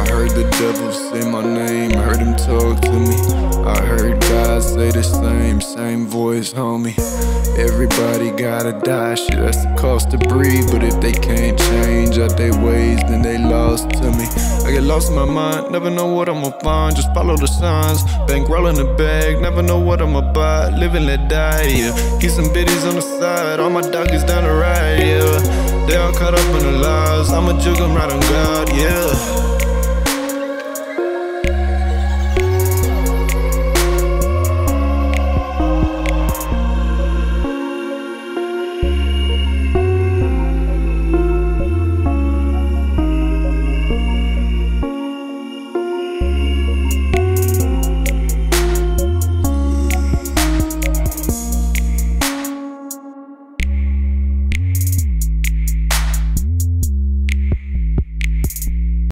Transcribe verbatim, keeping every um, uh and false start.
heard the devil say my name, heard him talk to me. I heard God say the same, same voice, homie. Everybody gotta die, shit, that's the cost to breathe. But if they can't change out their ways, then they lost to me. I get lost in my mind, never know what I'ma find. Just follow the signs, bankroll in the bag, never know what I'ma buy. Live and let die, yeah. Get some biddies on the side, all my doggies down the ride, yeah. They all caught up in the lies, I'ma jug them right on God, yeah.